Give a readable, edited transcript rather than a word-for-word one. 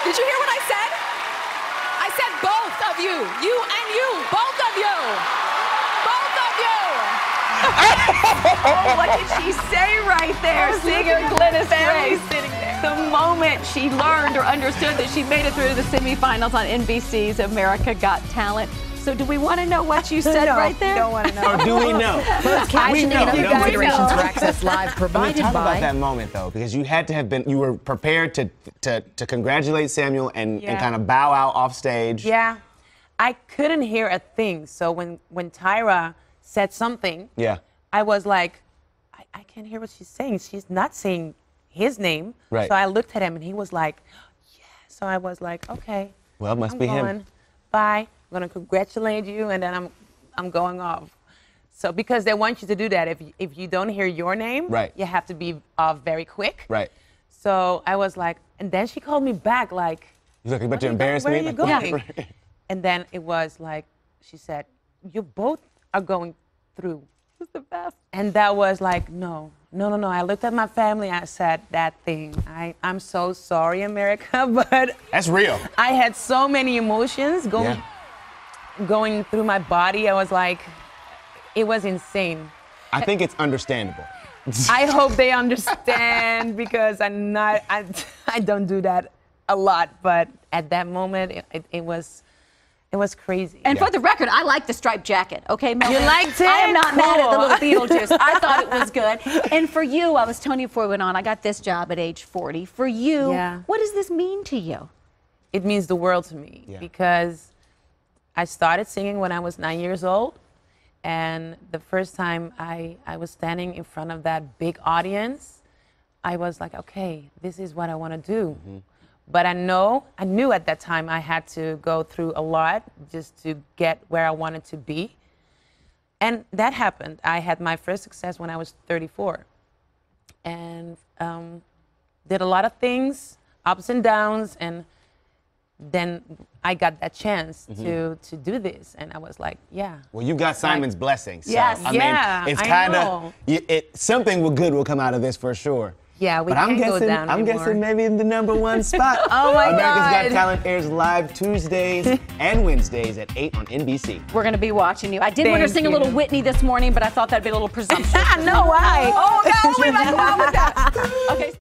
Did you hear what I said? I said both of you. You and you. Both of you. Both of you. Oh, what did she say right there? Singer Glennis Grace. Sitting there. The moment she learned or understood that she made it through the semifinals on NBC's America Got Talent. So do we want to know what you said right there? Don't want to know. Or do we know? Captioning and other considerations for Access Live Talk provided about by... that moment, though, because you had to have been, you were prepared to congratulate Samuel and kind of bow out off stage. Yeah, I couldn't hear a thing. So when Tyra said something, I was like, I can't hear what she's saying. She's not saying his name. Right. So I looked at him and he was like, yeah. So I was like, okay. Well, it must be him. Bye. I'm gonna congratulate you, and then I'm going off. So because they want you to do that, if you don't hear your name, you have to be off very quick. Right. So I was like, and then she called me back like, you're about to embarrass where me? Are you going? And then it was like, she said, you both are going through. This is the best. And that was like, no. I looked at my family, I said that thing. I'm so sorry, America, but that's real. I had so many emotions going through my body. I was like, it was insane. I think it's understandable. I hope they understand because I don't do that a lot, but at that moment, it was crazy. And for the record, I like the striped jacket. Okay, Mel? You liked it? I am not mad at the little Beetlejuice. I thought it was good. And for you, I was telling you before we went on, I got this job at age 40. For you, what does this mean to you? It means the world to me because I started singing when I was 9 years old. And the first time I was standing in front of that big audience, I was like, okay, this is what I want to do. But I knew at that time I had to go through a lot just to get where I wanted to be. And that happened. I had my first success when I was 34. And did a lot of things, ups and downs, and then I got that chance to do this. And I was like, yeah. Well, you got Simon's blessing. So, yes, I mean, it's kind of, something good will come out of this for sure. Yeah, but I'm guessing maybe in the #1 spot. Oh my America's God. Got Talent airs live Tuesdays and Wednesdays at 8 on NBC. We're going to be watching you. I did want to sing a little Whitney this morning, but I thought that'd be a little presumptuous. No, why? Oh, no, we might go on with that. Okay.